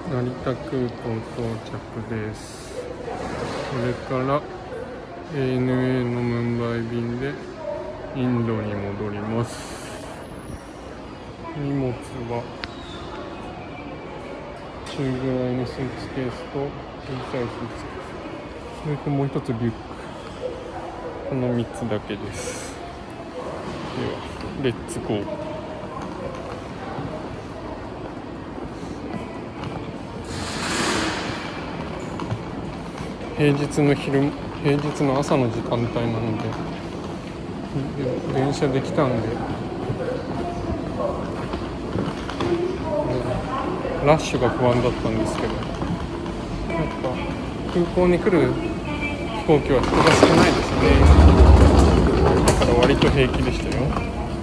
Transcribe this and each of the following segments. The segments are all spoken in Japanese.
成田空港到着です。これから ANA のムンバイ便でインドに戻ります。荷物は中ぐらいのスーツケースと小さいスーツケース、それともう一つリュック、この3つだけです。ではレッツゴー。平日の朝の時間帯なので電車で来たんでラッシュが不安だったんですけど、やっぱ空港に来る飛行機は人が少ないですね。だから割と平気でしたよ。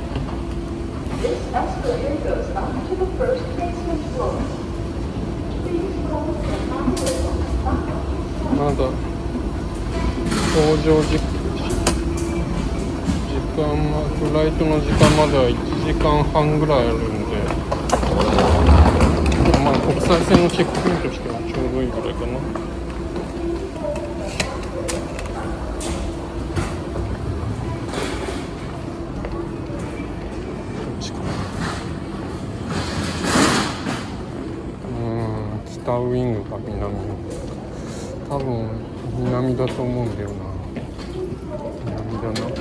まだ搭乗時間フライトの時間までは1時間半ぐらいあるんで、まあ国際線のチェックインとしてはちょうどいいぐらいかな。北ウイングか南、多分南だと思うんだよな。南だな。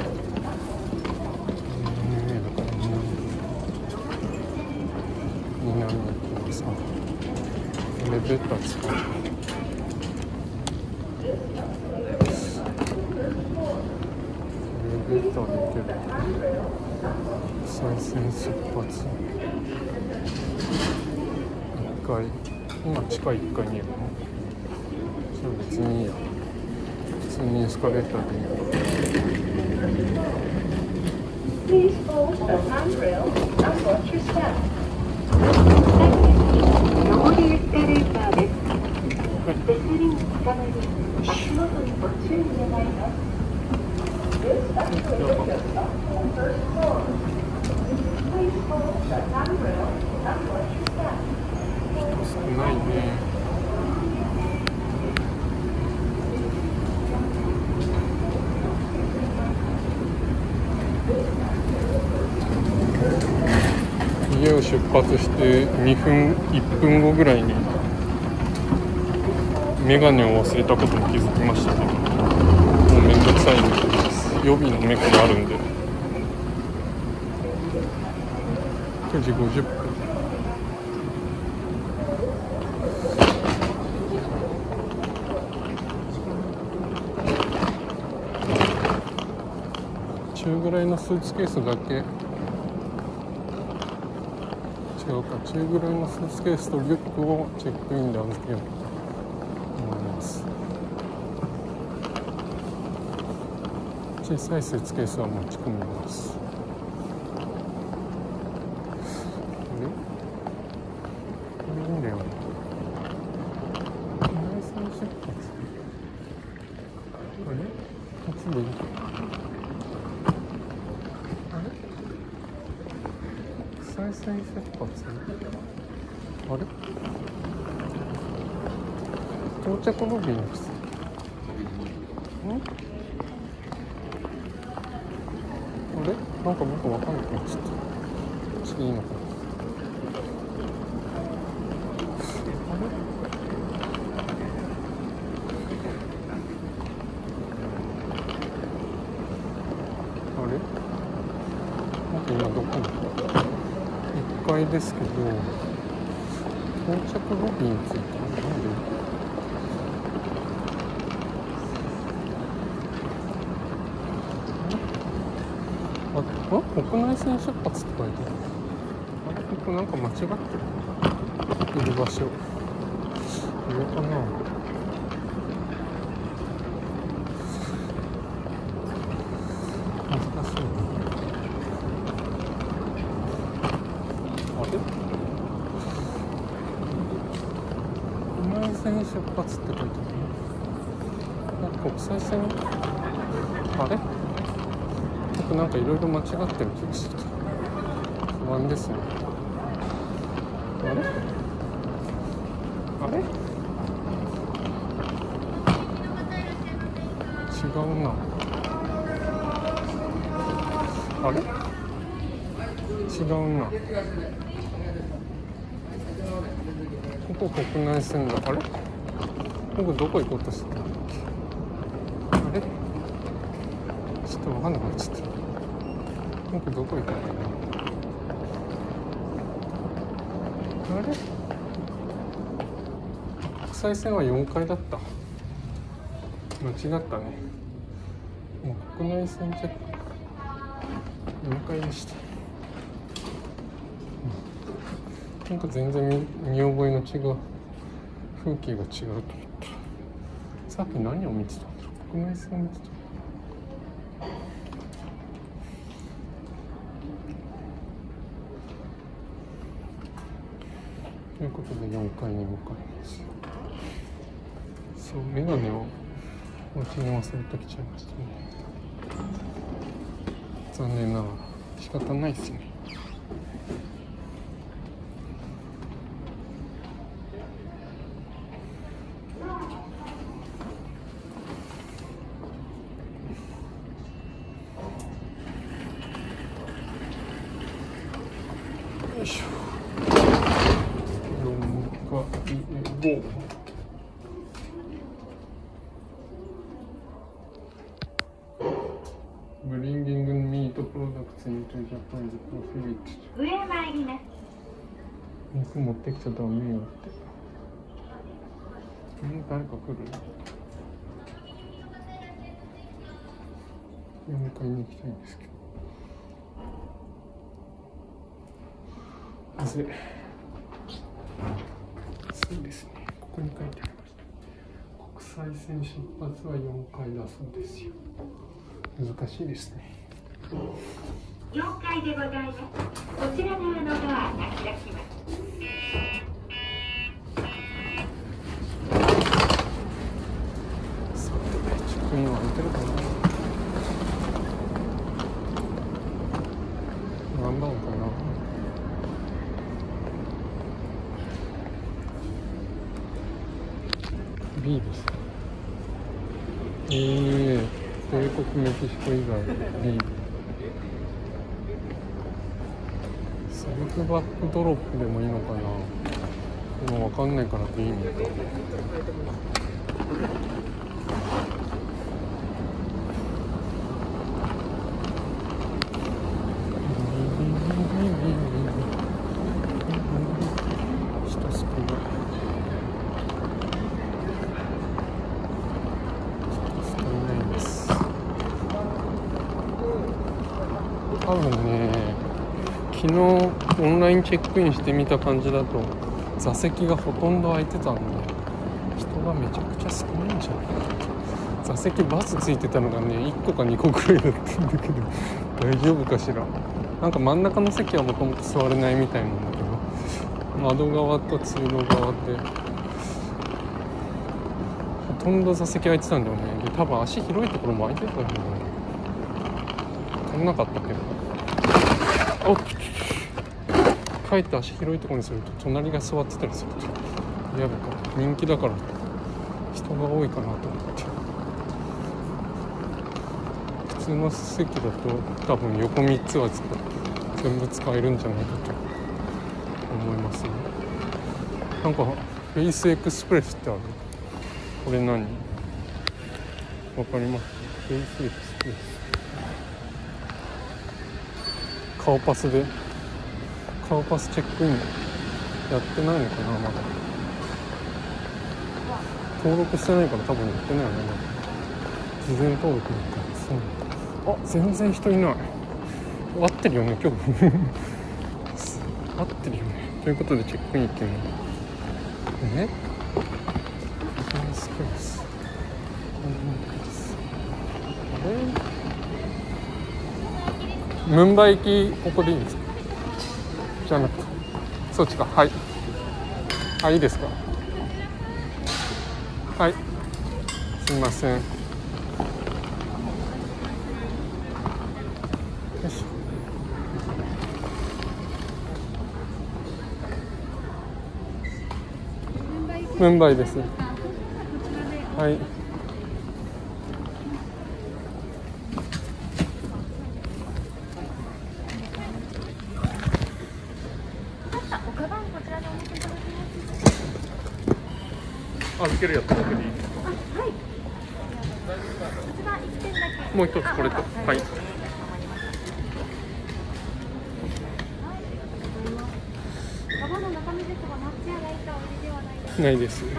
南行きますか。エレベーター使う。エレベーターで行ける。再線出発。1階。今地下1階にいるの？じゃあ別にいいや。普通にエスカレーターでいいや。Please hold the handrail and watch your step. 上りエスカレーターです。手すりにつかまり、足元にご注意願います。This escalator goes up to the first floor. Please hold the handrail and watch your step.少ないね。家を出発して1分後ぐらいにメガネを忘れたことに気づきましたけど、もうめんどくさいみたいです。予備のメガネあるんで。9時50分。中ぐらいのスーツケースだけ、違うか、中ぐらいのスーツケースとリュックをチェックインで預けようと思います。小さいスーツケースは持ち込みます。これいいんだよね。内線出発。あれ？こっちでいい？国際線出発？あれ？到着ロビーに来た。あれ？なんか僕わかんなくなっちゃった。次いいのかな？あれ？なんか今どこに1階ですけど、到着ロビーについてなんで？国内線出発って書いてある。あれ、ここなんか間違ってる。いる場所。上かな。難しいな。あれ？国内線出発って書いてある。国際線？あれ？なんかいろいろ間違ってる気がしてきた。不安ですね。あれ？ あれ違うな。あれ違うな。ここ国内線だ。あれ僕どこ行こうとしてたんだっけ。あれちょっと分かんなくなっちゃった。僕どこ行かないな。あれ国際線は4階だった。間違ったね。もう国内線チェック4階でした。なんか全然見覚えの違う風景が違うと思った。さっき何を見てたんだろう。国内線を見てた。ということで4階に向かいます。そう、メガネをお家に忘れてきちゃいましたね。残念ながら仕方ないですね。よいしょ。5ブリンギングミートプロダクツイントジャパンズプロフィリット。 上参ります。 肉持ってきちゃダメよって。誰か来る？4階に行きたいんですけど。なぜ？そうですね。ここに書いてありました。国際線出発は4階だそうですよ。難しいですね。 4階でございます。こちら側のドアが開きます。 さて、チェックインは空いてるかな。何番かな。B です。米国メキシコ以外 B。セルフバックドロップでもいいのかな。もう分かんないから B に行く。多分ね、昨日オンラインチェックインしてみた感じだと座席がほとんど空いてたんで、人がめちゃくちゃ少ないんじゃないかな。座席バスついてたのがね1個か2個くらいだったんだけど大丈夫かしら。なんか真ん中の席はもともと座れないみたいなんだけど、窓側と通路側でほとんど座席空いてたんだよね。で多分足広いところも空いてたんだよね。足んなかったけど、おっ、かえって足広いところにすると隣が座ってたりすると嫌だから、人気だから人が多いかなと思って。普通の席だと多分横3つは全部使えるんじゃないかと思いますね。なんかフェイスエクスプレスってある。これ何？わかります？フェイスエクスプレス。顔パスチェックインやってないのかな。まだ登録してないから多分やってないよね。事前登録みたいですね。あ、全然人いない。合ってるよね今日合ってるよね。ということでチェックイン行ってみようね。スペースムンバイ行きここでいいんですか？じゃなくてそっちか。はい、あ、いいですか？はい、すみません。よいしょ。 ムンバイ行きムンバイです。はい。預けるやつだけでいい。はい。もう一つこれと。はい。ないです。はい、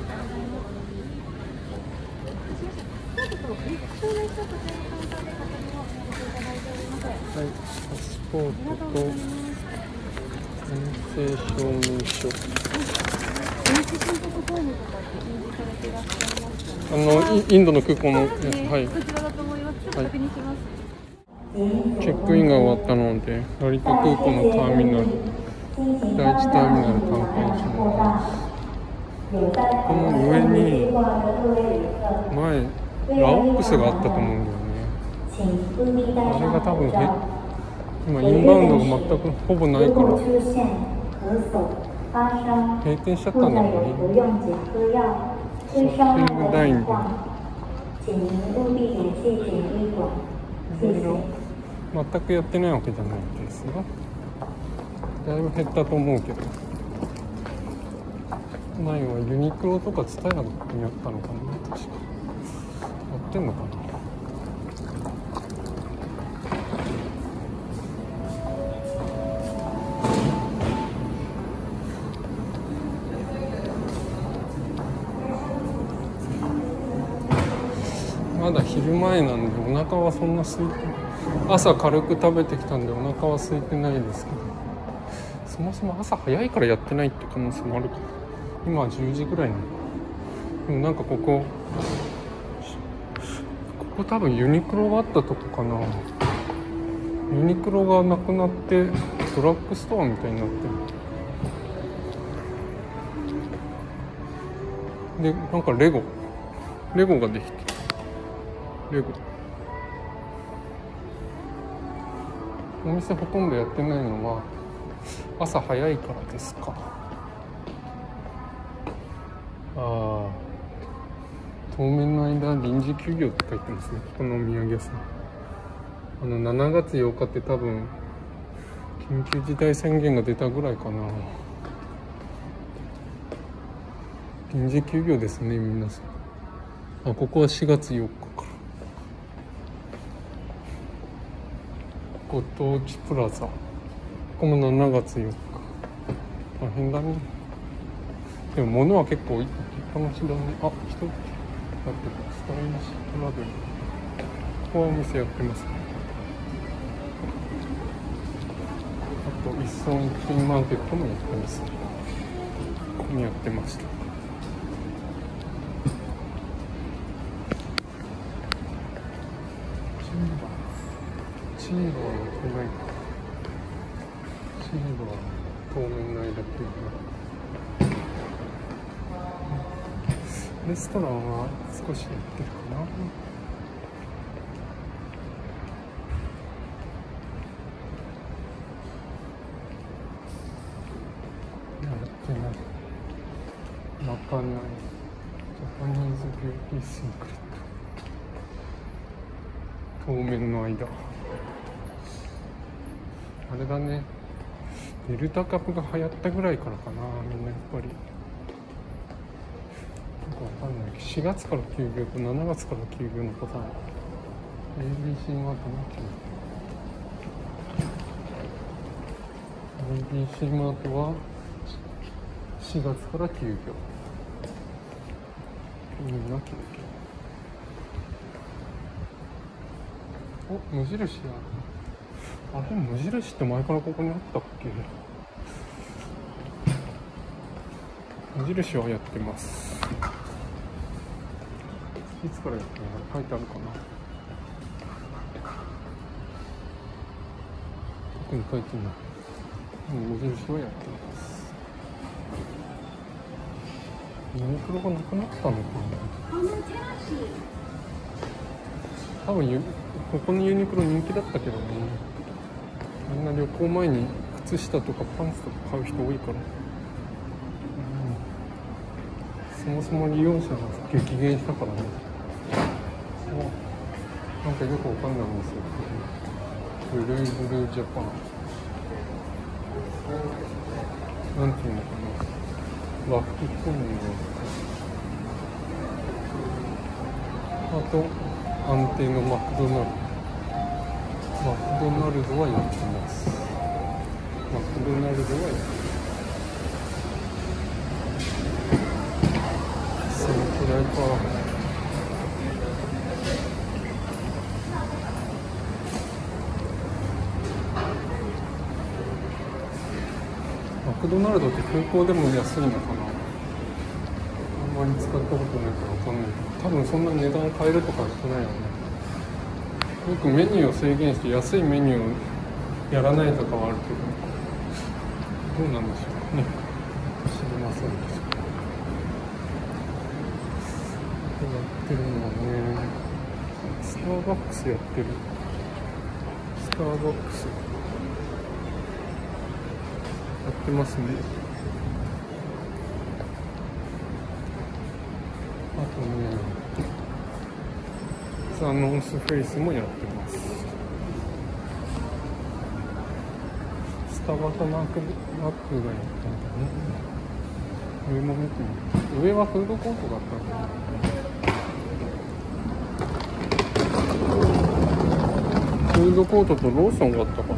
パスポートと陰性証明書。インドの空港のやつ、はい。チェックインが終わったので、成田空港のターミナル、第1ターミナル観光します。この上に前ラオックスがあったと思うんだよね。あれが多分今インバウンドが全くほぼないから閉店しちゃったんだろうね。ショッピングダインで全くやってないわけじゃないんですが、だいぶ減ったと思うけど、前はユニクロとかツタヤにあったのかな、確かやってんのかな。まだ昼前なんでお腹はそんな空いて、朝軽く食べてきたんでお腹は空いてないですけど、そもそも朝早いからやってないって可能性もあるかな。今は10時ぐらいなのか。でもなんかここ多分ユニクロがあったとこかな。ユニクロがなくなってドラッグストアみたいになってる。でなんかレゴができて、お店ほとんどやってないのは朝早いからですか。当面の間臨時休業って書いてますね、このお土産屋さん。7月8日って多分緊急事態宣言が出たぐらいかな。臨時休業ですね、皆さん。ここは4月4日からご当地プラザ、ここも7月4日。大変だね。でも物は結構置いてきっぱなしだね。人だってスタイリッシュトラベル、ここはお店やってますね。あと一村一品マーケットもやってますね。ここにやってました。チーバーの隣、チーバー当面の間っていうか、レストランは少しやってるかな。やってない。まかない、ジャパニーズビューティーシークレット、当面の間。あれだね、デルタ株が流行ったぐらいからかな、みんなやっぱり。わかんないけど、4月から休業と7月から休業のパターン。ABC マートのABC マートは4月から休業。みんな休業。無印や。あれ、無印って前からここにあったっけ？無印はやってます。いつからやってるの書いてあるかな。特に書いてない。無印はやってます。ユニクロがなくなったのかな。多分ここのユニクロ人気だったけどね。みんな旅行前に靴下とかパンツとか買う人多いから。 そもそも利用者が激減したからね。なんかよくわかんないんですよ。ブルーブルージャパン。なんていうのかな。和服コンビニあと、安定のマクドナルド。マクドナルドはやってます。マクドナルドはやってます。そのくらいか。マクドナルドって空港でも安いのかな。あんまり使ったことないからわかんないけど、多分そんな値段変えるとかしてないよね。よくメニューを制限して安いメニューをやらないとかはあるけど、どうなんでしょうね。知りませんでした。やってるのはね、スターバックスやってる。スターバックスやってますね。あとね、ザ・ノースフェイスもやってます。スタバとマックがやったんだね。上も見てみる。上はフードコートだったんだね。フードコートとローソンがあったかな。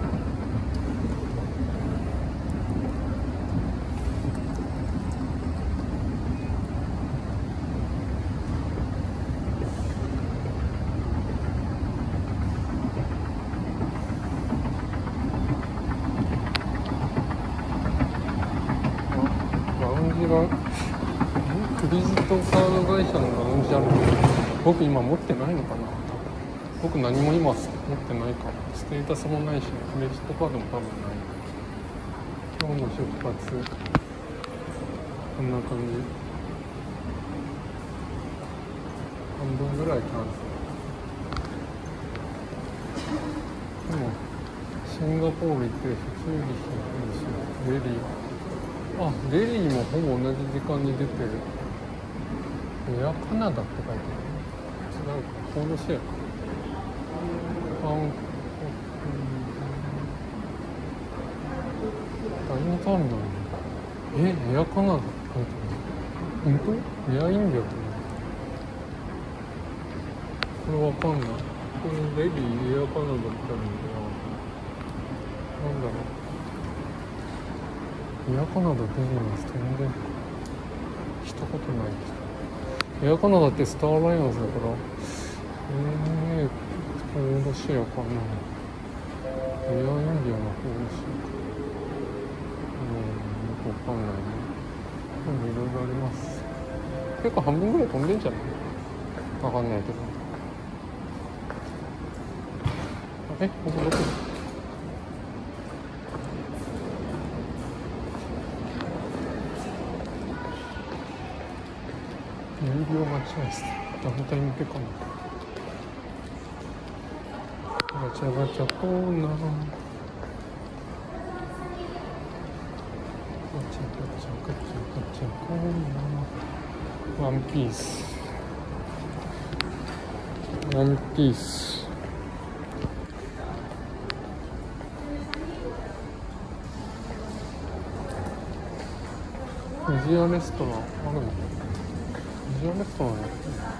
クレジットカード会社のラウンジあるの。僕今持ってないのかな。僕何も今持ってないから、ステータスもないし、クレジットカードも多分ない。今日の出発こんな感じ。半分ぐらいキャンセル。でもシンガポール行ってチューリッヒの話、レリー、あ、レリーもほぼ同じ時間に出てる。エアカナダって書いてある。違うか、コードシェアか。第2ターミナル。エアカナダって書いてある。本当？エアインディアってこれわかんない。これレディエアカナダってあるんだよ。なんだろう。エアカナダ出てます。全然したことないです。エアカナダってスターアライアンスだから、コードシェアかな。エアインディアのコードシェア。よくわかんないね。でもいろいろあります。結構半分ぐらい飛んでんじゃない？わかんないけど。ここどこ？有料待合室。団体向けかな。ガチャガチャコーナー。ガチャガチャガチャガチャコーナー。ワンピース。ワンピース。フジアレストランあるんだ。フジアレストランやってる。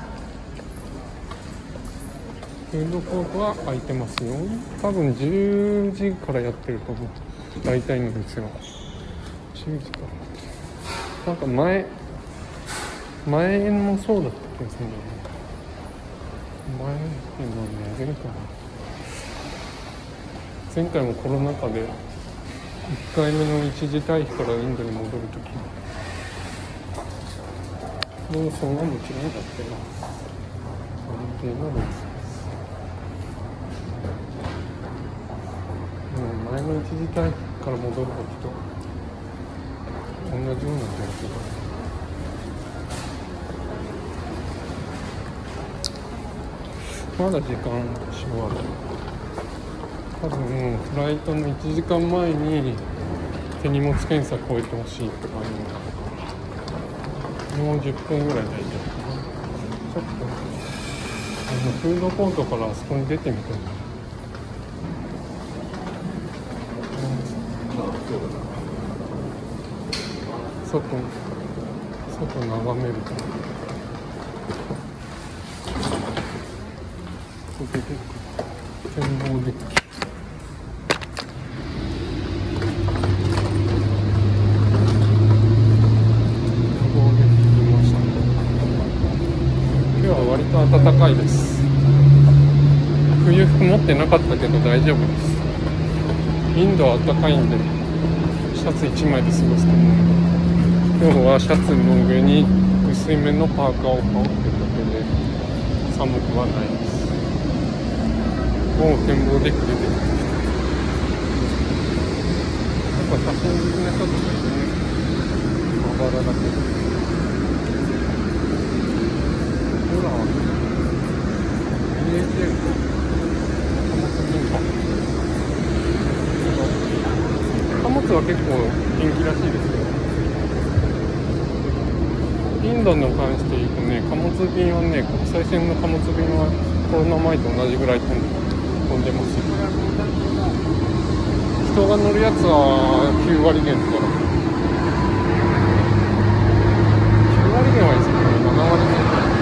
フードコートは開いてますよ。多分10時からやってると思う。大体の店は10時から。なんか前もそうだった気がするんだよね。前っていうのはね、前回もコロナ禍で1回目の一時退避からインドに戻るときローソンはもちろんやってます。安定のローソンです。前の一時退避から戻るときと同じような状況だ。まだ時間しばらく。多分フライトの1時間前に手荷物検査超えてほしいって感じなのかな。 もう10分ぐらい大丈夫かな。ちょっとフードコートからあそこに出てみたいな。外眺めると出てくる展望デッキ。今日は割と暖かいです。冬服持ってなかったけど大丈夫です。インドは暖かいんでシャツ1枚で過ごすと思う。今日はシャツの上に薄いめのパーカーを羽織ってるだけで寒くはないです。もう展望デッキ出てきました。やっぱ写真好きな人とかいるね。まばらだけど。ほら、DHL 貨物便か。貨物は結構人気らしいですよ。インドに関して言うとね、貨物便はね、国際線の貨物便はコロナ前と同じぐらい飛んでますよ。人が乗るやつは9割減とかだ。9割減はいいですけど、7割減くらい。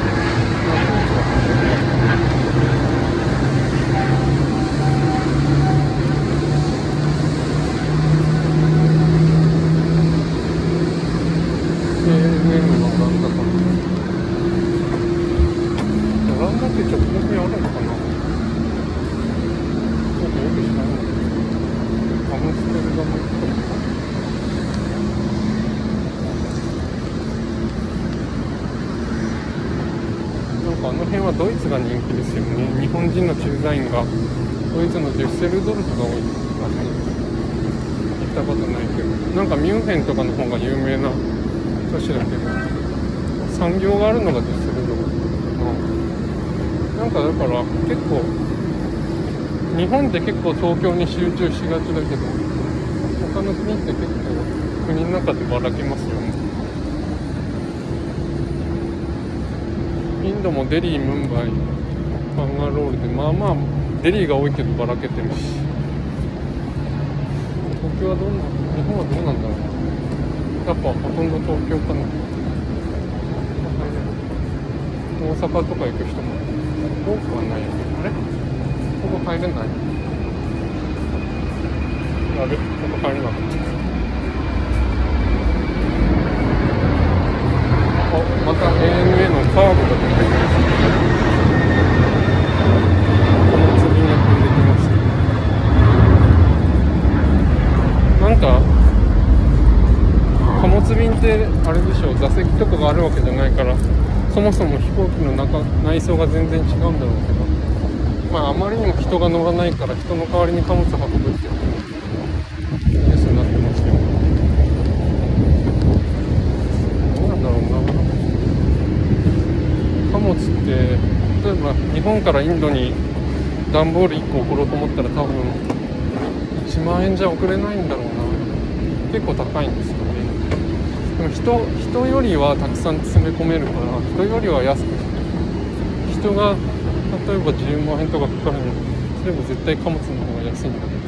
あの辺はドイツが人気ですよね。日本人の駐在員がドイツのデュッセルドルフが多いらしいです。行ったことないけど、なんかミュンヘンとかの方が有名な都市だけど、産業があるのがデュッセルドルフなんかだから結構日本って結構東京に集中しがちだけど、他の国って結構国の中でばらけますよね。インドもデリー、ムンバイ、バンガロールでまあまあデリーが多いけどばらけてるし、東京はどうなの？日本はどうなんだろう。やっぱほとんど東京かな。大阪とか行く人も多くはないよね。あれ？ここ入れない？あれ？ここ入れなかった。また ANA のカーブが出てきました。この次が飛んできました。なんか貨物便ってあれでしょ、座席とかがあるわけじゃないから、そもそも飛行機の内装が全然違うんだろうけど、まああまりにも人が乗らないから人の代わりに貨物運ぶっていうニュースになってますよ。どうなんだろうな。貨物って例えば日本からインドに段ボール1個送ろうと思ったら多分1万円じゃ送れないんだろうな。結構高いんですよね。でも人よりはたくさん詰め込めるから、人よりは安く、人が例えば10万円とかかかるのにすれば絶対貨物の方が安いんだけど、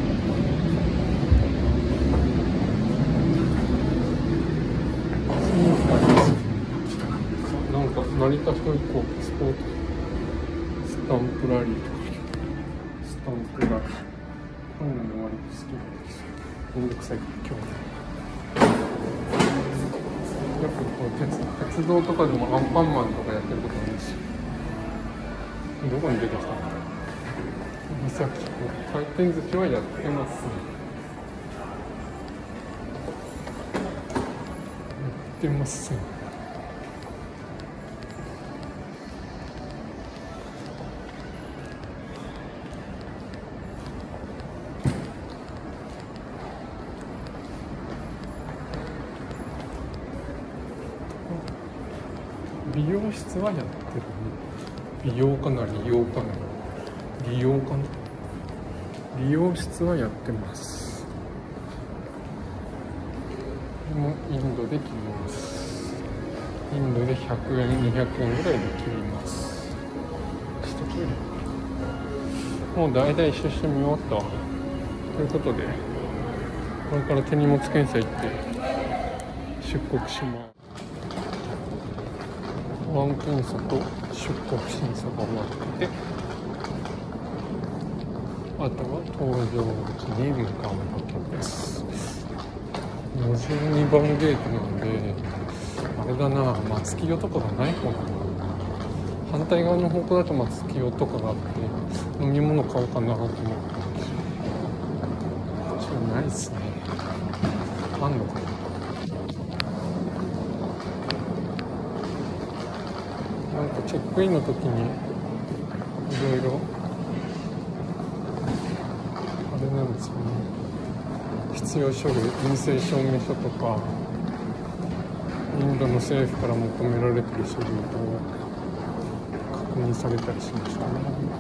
なんか成田空港スポーツスタンプラリーとかスタンプラリー、こういうの割と好きなんですよ。めんどくさいから今日よくこう鉄道とかでもアンパンマンとかやってることあるんですよ。どこに出てきたの？さっき回転寿司はやってますね。やってますね。美容室はやってるね。美容かな、利用かな、利用かな。美容室はやってます。これもインドで着ます。 インドで100円200円ぐらいで切ります。もう大体一周してみ終わったわ。ということでこれから手荷物検査行って出国します。保安検査と出国審査が終わって、あとは搭乗口に向かうわけです。52番ゲートなんで、あれだな、松清とかがない方かな。反対側の方向だと松清とかがあって飲み物買おうかなと思ってるんですよ。ちょっとないっすね。あんのかな。なんかチェックインの時にいろいろあれなんですよね、必要書類、陰性証明書とかインドの政府から求められている書類を確認されたりしましたね。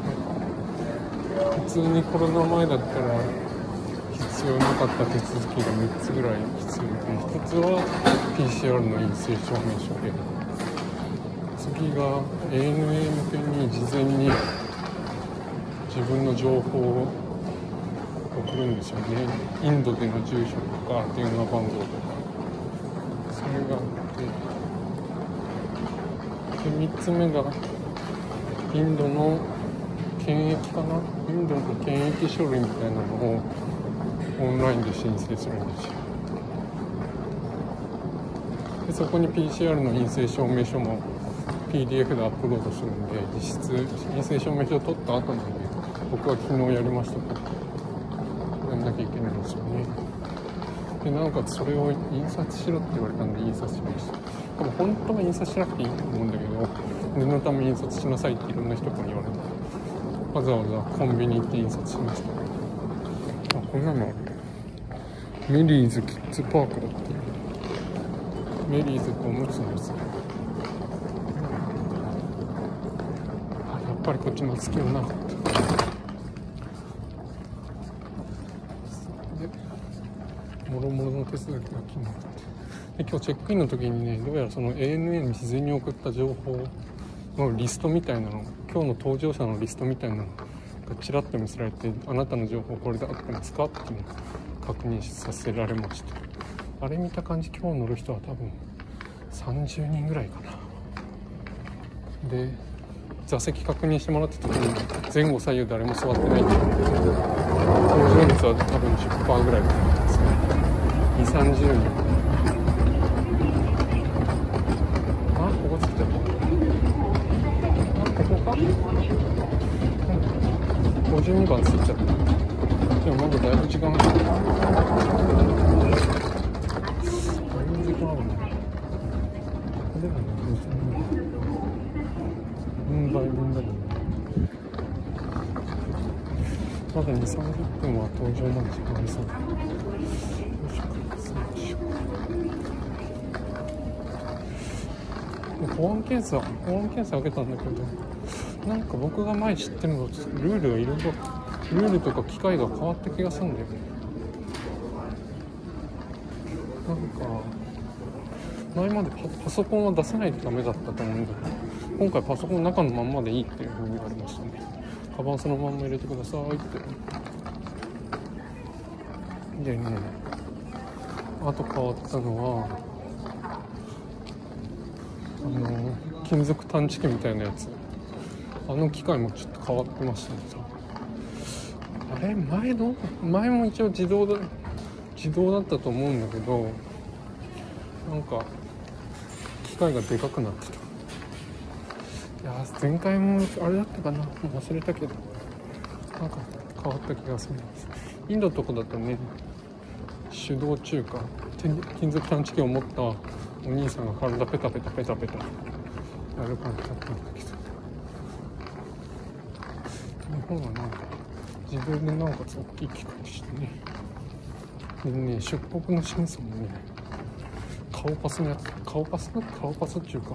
普通にコロナ前だったら必要なかった手続きが3つぐらい必要で、1つは PCR の陰性証明書で、次が ANA 向けに事前に自分の情報を送るんですよね。インドでの住所とか電話番号とか、それがあって、で3つ目がインドの検疫かな、インドの検疫書類みたいなのをオンラインで申請するんですよ。でそこに PCR の陰性証明書も PDF でアップロードするんで、実質陰性証明書を取った後なんで、僕は昨日やりましたけどやんなきゃいけないんですよね。でなおかつそれを印刷しろって言われたんで印刷しました。でも本当は印刷しなくていいと思うんだけど、念のため印刷しなさいっていろんな人から言われて、わざわざコンビニ行って印刷しました。あ、こんなのある。メリーズキッズパークだって。メリーズっておむつのやつ。あ、やっぱりこっち松清なかった。でもろもろの手続きが決まって、で今日チェックインの時にね、どうやらその ANA に事前に送った情報のリストみたいなの、今日の搭乗者のリストみたいなのがちらっと見せられて、あなたの情報これで合ってますかっていうのを確認させられました。あれ見た感じ、今日乗る人は多分30人ぐらいかな。で座席確認してもらった時に前後左右誰も座ってないんで、搭乗率は多分 10% ぐらいですね。2、30人。あ、ここ着いちゃった。あ、ここか、52番着いちゃった。でもまだだいぶ時間ある。だいぶ時間あるね。これだね。分倍分だけど、まだ2、30分は搭乗まで時間ありそうだ。よいしょか。保安検査受けたんだけど、なんか僕が前知ってるのとルールがいろいろ、ルールとか機械が変わった気がするんだよね。なんか前までパソコンは出さないとダメだったと思うんだけど、今回パソコンの中のまんまでいいっていう風に言われましたね。カバンそのまんま入れてくださいって。でね、あと変わったのは金属探知機みたいなやつ、あの機械もちょっと変わってましたね。あれ前も一応自動だったと思うんだけど、なんか機械がでかくなってた。いや前回もあれだったかな、忘れたけどなんか変わった気がするんです。インドとかだとね、手動中華、金属探知機を持ったお兄さんが体ペタペタやる感じだったんだけど、日本はなんか自動でなおかつ大きい機械でしたね。でね、出国の審査もね、顔パスっていうか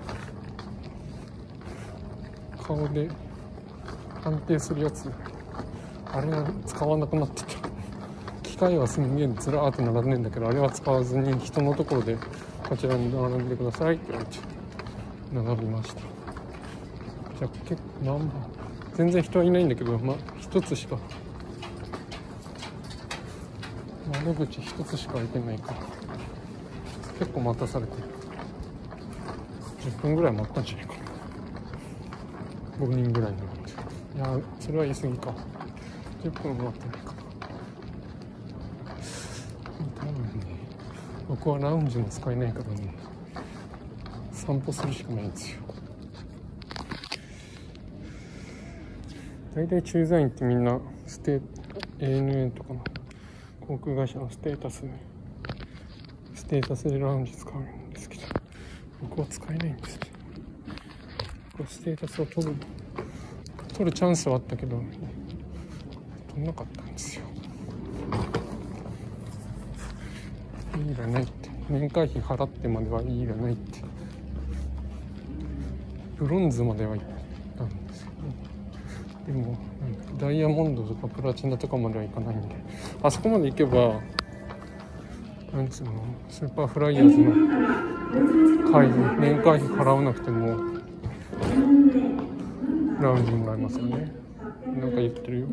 顔で判定するやつ、あれが使わなくなってた。機械はすんげえずらーって並んでんだけど、あれは使わずに人のところでこちらに並んでくださいって言われて、 並びました。じゃあ結構何番、全然人はいないんだけど、一つしか窓口一つしか開いてないから結構待たされてる。10分ぐらい待ったんじゃないかな。5人ぐらいになって、いやそれは言い過ぎか。10分待ってないかな。多分ね、僕はラウンジも使えないからね、散歩するしかないんですよ。大体駐在員ってみんなANA とかの航空会社のステータスでラウンジ使うんですけど、僕は使えないんですよ。僕はステータスを取るチャンスはあったけど取んなかったんですよ。いらないって、年会費払ってまではいらないって。ブロンズまでは行ったんですよね。でもダイヤモンドとかプラチナとかまではいかないんで、あそこまで行けばなんつうの、スーパーフライヤーズの年会費払わなくてもラウンジもらえますよね。なんか言ってるよ。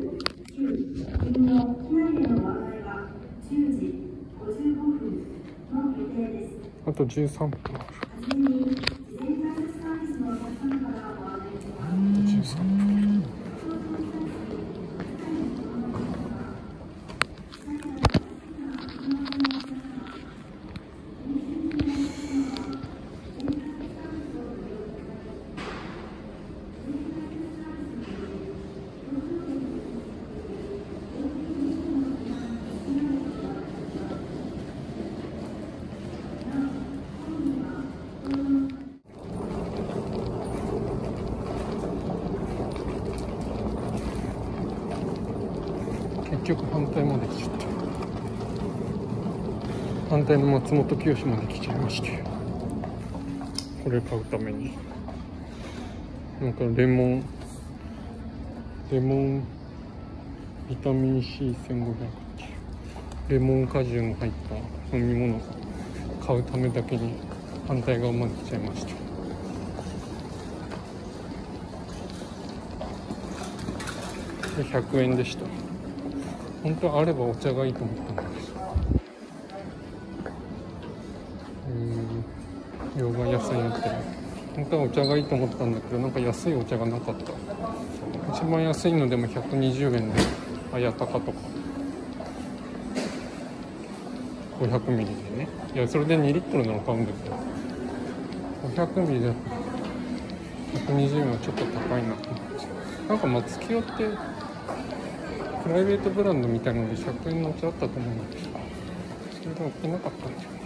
あと13分ある。13分。結局反対まで来ちゃった。反対の松本清まで来ちゃいまして、これ買うためになんかレモンビタミン C1500 っていうレモン果汁の入った飲み物を買うためだけに反対側まで来ちゃいました。で100円でした。本当はあればお茶がいいと思ったんだけど、洋菓屋さんやってる。本当はお茶がいいと思ったんだけど、なんか安いお茶がなかった。一番安いのでも120円で綾鷹とか500ミリでね、いやそれで2リットルなの買うんだけど、500ミリで120円はちょっと高いなと思って。なんか松清ってプライベートブランドみたいなので100円のお茶あったと思うんだけど、それが売ってなかったんだよね。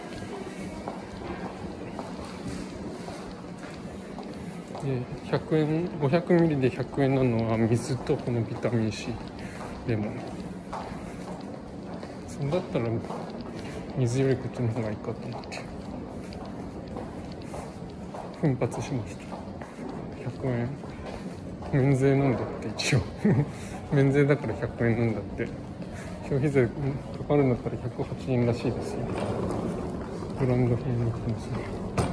で100円、500ミリで100円なのは水とこのビタミン C レモン。それだったら水よりこっちの方がいいかと思って奮発しました。100円免税なんだって一応免税だから100円なんだって。消費税かかるんだったら108円らしいですよ。ブランド品になってますね。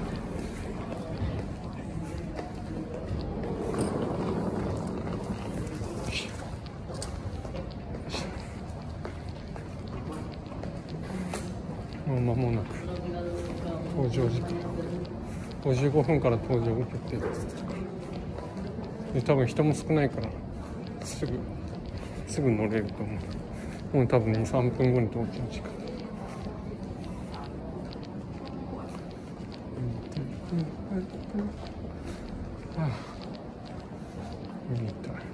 もう間もなく搭乗時間55分から搭乗決定です。で多分人も少ないからすぐ乗れると思う。もう多分 2,3 分後に到着時間。見たい。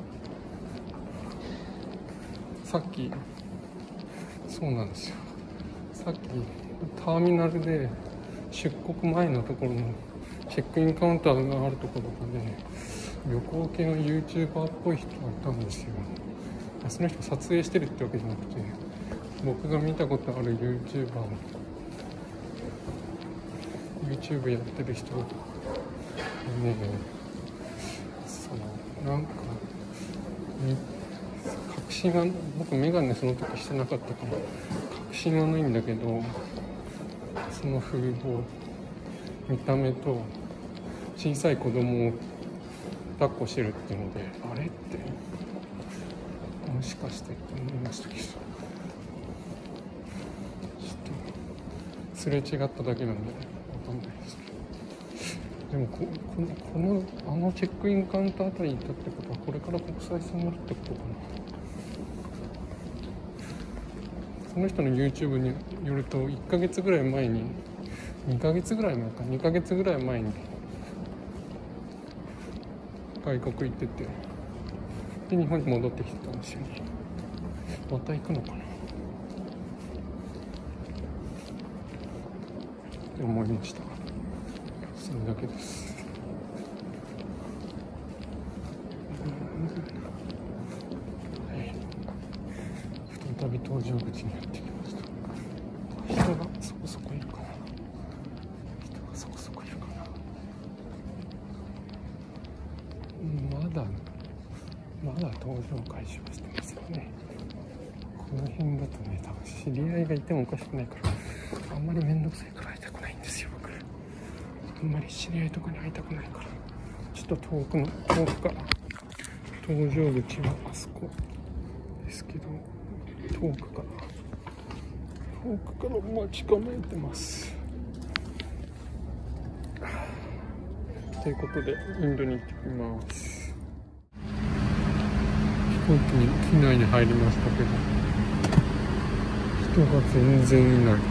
さっきそうなんですよ。さっきターミナルで出国前のところのチェックインカウンターがあるところで、旅行系の YouTuber っぽい人がいたんですよ。その人撮影してるってわけじゃなくて、僕が見たことある YouTuber の YouTube やってる人ね、なんか確信が、僕メガネその時してなかったから確信はないんだけど、その風貌、見た目と小さい子供を抱っこしてるっていうので、あれってもしかしてって思いましたけど、ちょっとすれ違っただけなんでわかんないですけど、でもこのチェックインカウンターあたりにいたってことは、これから国際線になるってことかな。その人の YouTube によると1ヶ月ぐらい前に2ヶ月ぐらい前に外国行ってて、で日本に戻ってきてたんですよね。また行くのかなって思いました。それだけです。再び搭乗口にやってきました。人がそこそこいるかな。まだ搭乗開始はしてますよね。この辺だとね、多分知り合いがいてもおかしくないから、あんまり面倒くさいから会いたくないんですよ、僕。あんまり知り合いとかに会いたくないから、ちょっと遠くから搭乗口はあそこですけど、遠くから待ち構えてます。ということでインドに行ってきます。飛行機に機内に入りましたけど、人が全然いない。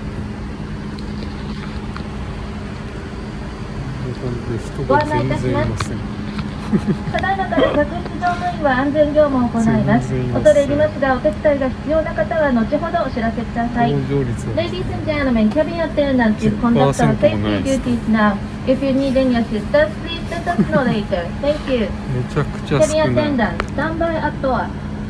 ご案内いたします。ただいまから客室乗務員は安全業務を行います。恐れ入りますが、お手伝いが必要な方は後ほどお知らせください。Ladies and gentlemen, cabin attendants will conduct our safety duties now. If you need any assistance, please let us know later. Thank you. めちゃくちゃ少ない。 Cabin attendant, stand by at door.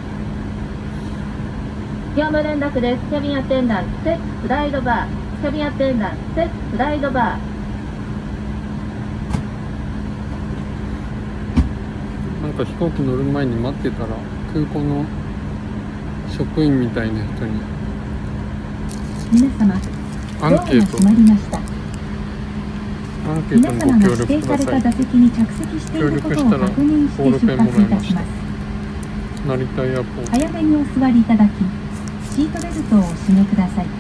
業務連絡です。Cabin attendant, set slide bar. Cabin attendant, set slide bar. なんか飛行機乗る前に待ってたら、空港の職員みたいな人に皆様、 アンケートにご協力ください。協力したらボールペンもらいました。成田エアポート。 早めにお座りいただき、シートベルトをお締めください。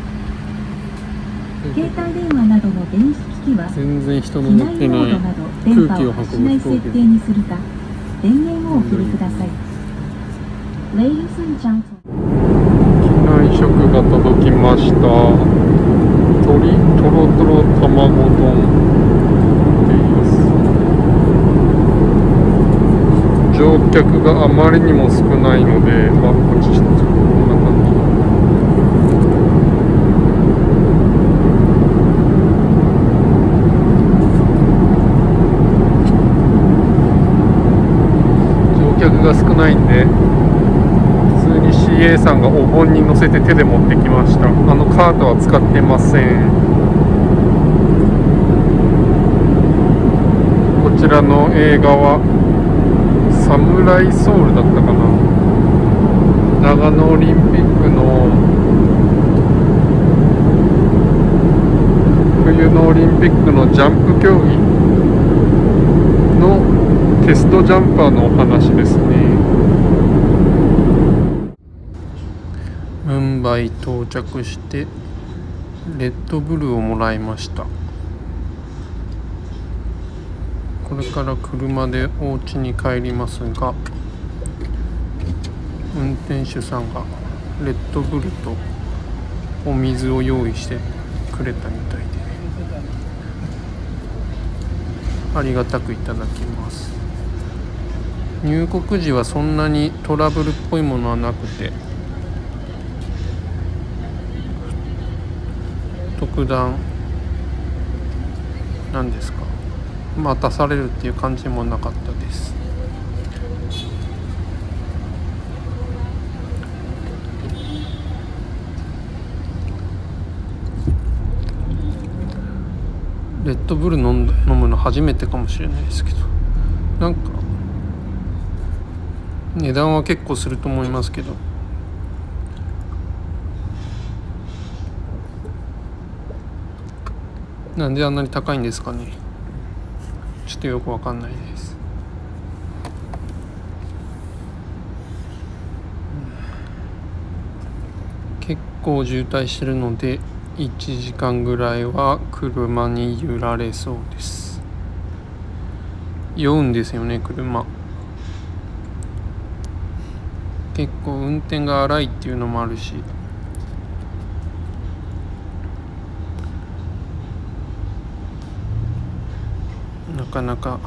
携帯電話などの電子機器は全然人の乗ってない空気を運ぶ飛行機。 電源をお切りください。Ladies and gentlemen。 機内食が届きました。とろとろ卵丼です。乗客があまりにも少ないので、こんな感じ。が少ないんで、普通に CA さんがお盆に乗せて手で持ってきました。カートは使ってません。こちらの映画はサムライソウルだったかな。長野オリンピックの冬のオリンピックのジャンプ競技のテストジャンパーのお話ですね。ムンバイ到着してレッドブルをもらいました。これから車でお家に帰りますが、運転手さんがレッドブルとお水を用意してくれたみたいで、ありがたくいただきます。入国時はそんなにトラブルっぽいものはなくて、特段何ですか、待たされるっていう感じもなかったです。レッドブル飲むの初めてかもしれないですけど、なんか値段は結構すると思いますけど、なんであんなに高いんですかね。 ちょっとよくわかんないです。結構渋滞してるので1時間ぐらいは車に揺られそうです。酔うんですよね、車。結構運転が荒いっていうのもあるし、なかなか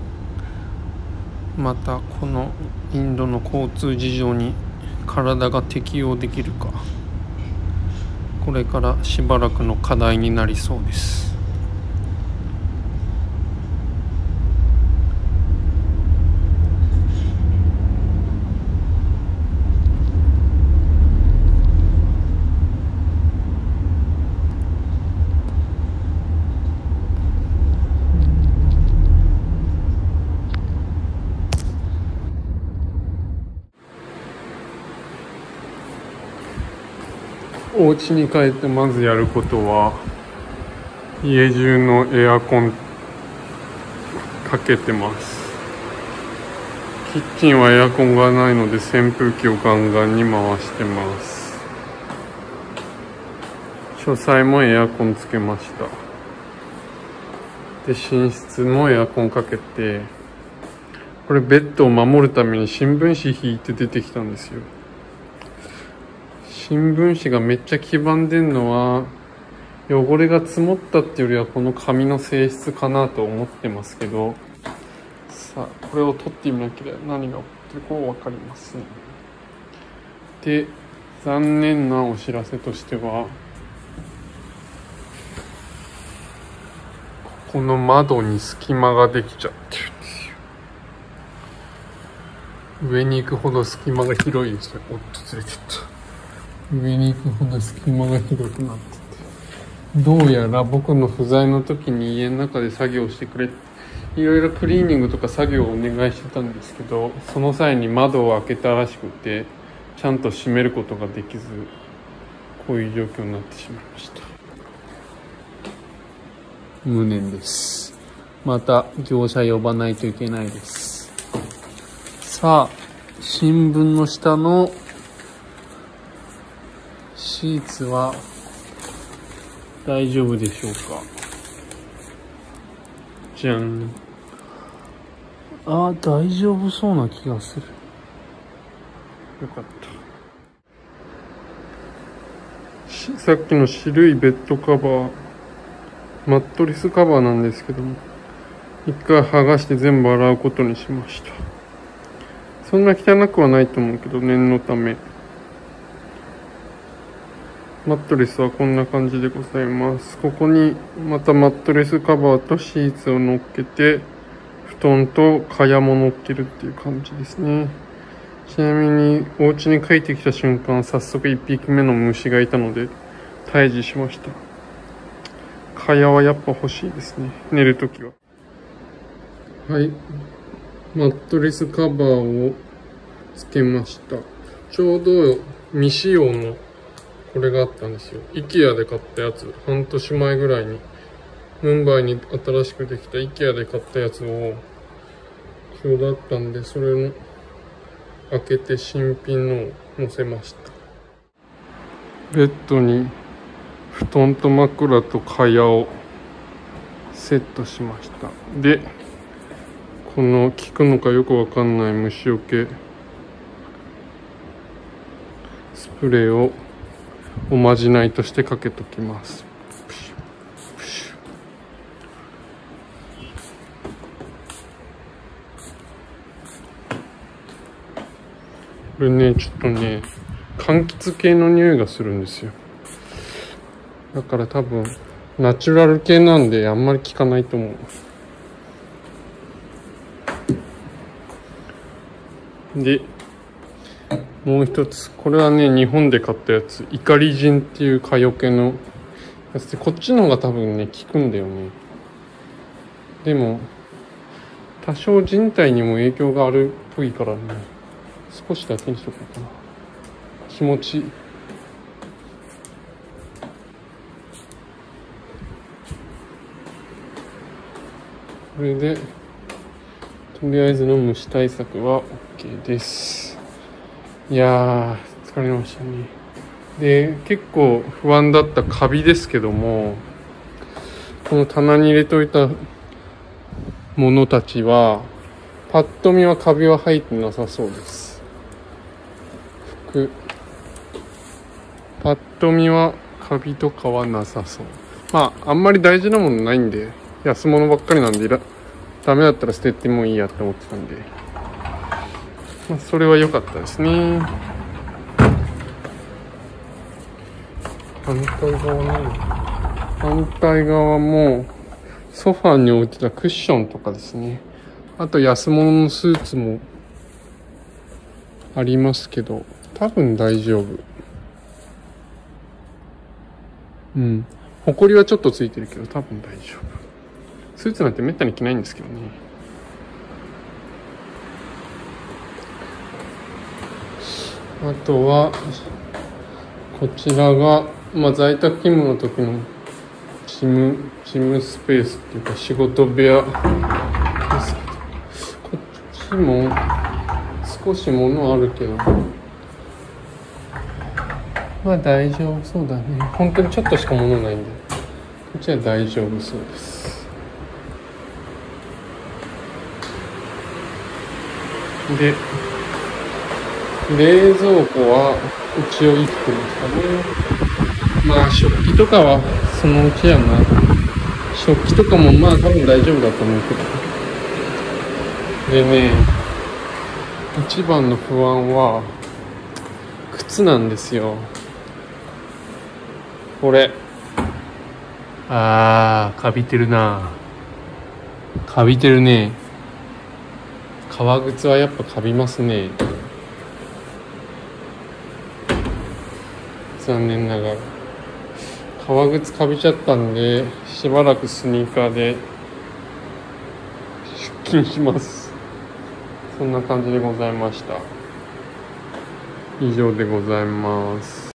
またこのインドの交通事情に体が適応できるか、これからしばらくの課題になりそうです。お家に帰ってまずやることは、家中のエアコンかけてます。キッチンはエアコンがないので扇風機をガンガンに回してます。書斎もエアコンつけました。で、寝室もエアコンかけて、これベッドを守るために新聞紙引いて出てきたんですよ。新聞紙がめっちゃ黄ばんでんのは汚れが積もったっていうよりはこの紙の性質かなと思ってますけど、さあこれを取ってみなければ何が起こってるか分かりますね。で、残念なお知らせとしては、この窓に隙間ができちゃってるんですよ。上に行くほど隙間が広いですよ。おっとずれてった。上に行くほど隙間が広くなってて、どうやら僕の不在の時に家の中で作業してくれ、いろいろクリーニングとか作業をお願いしてたんですけど、その際に窓を開けたらしくてちゃんと閉めることができず、こういう状況になってしまいました。無念です。また業者呼ばないといけないです。さあ、新聞の下のシーツは大丈夫でしょうか。じゃん。あ、大丈夫そうな気がする。よかった。さっきの白いベッドカバー、マットレスカバーなんですけども、一回剥がして全部洗うことにしました。そんな汚くはないと思うけど、念のため。マットレスはこんな感じでございます。ここにまたマットレスカバーとシーツを乗っけて、布団と蚊帳も乗っけるっていう感じですね。ちなみにお家に帰ってきた瞬間、早速1匹目の虫がいたので退治しました。蚊帳はやっぱ欲しいですね、寝るときは。はい、マットレスカバーをつけました。ちょうど未使用のこれがあったんですよ。IKEA で買ったやつ、半年前ぐらいにムンバイに新しくできた IKEA で買ったやつをちょうどあったんで、それの開けて新品のを乗せました。ベッドに布団と枕と蚊帳をセットしました。で、この効くのかよくわかんない虫除けスプレーをおまじないとしてかけときます。これね、ちょっとね、柑橘系の匂いがするんですよ。だから多分ナチュラル系なんであんまり効かないと思う。で、もう一つ、これはね、日本で買ったやつ、イカリジンっていう蚊よけのやつで、こっちの方が多分ね、効くんだよね。でも多少人体にも影響があるっぽいからね、少しだけにしとこうかな。気持ちいい。 これでとりあえずの虫対策は OK です。いやー疲れましたね。で結構不安だったカビですけども、この棚に入れといたものたちはパッと見はカビは入ってなさそうです。パッと見はカビとかはなさそう。まああんまり大事なものないんで、安物ばっかりなんでダメだったら捨ててもいいやって思ってたんで、まあ、それは良かったですね。反対側もソファーに置いてたクッションとかですね。あと安物のスーツもありますけど、多分大丈夫。うん。埃はちょっとついてるけど多分大丈夫。スーツなんてめったに着ないんですけどね。あとはこちらが、在宅勤務の時の事務スペースっていうか仕事部屋ですけど、こっちも少し物あるけど、まあ大丈夫そうだね。本当にちょっとしか物ないんで、こっちは大丈夫そうです。で、冷蔵庫は一応1分ですかね。まあ食器とかはそのうちやな。食器とかもまあ多分大丈夫だと思うけど。でね、一番の不安は靴なんですよ。これカビてるな。カビてるね。革靴はやっぱカビますね。残念ながら革靴カビちゃったんで、しばらくスニーカーで出勤します。そんな感じでございました。以上でございます。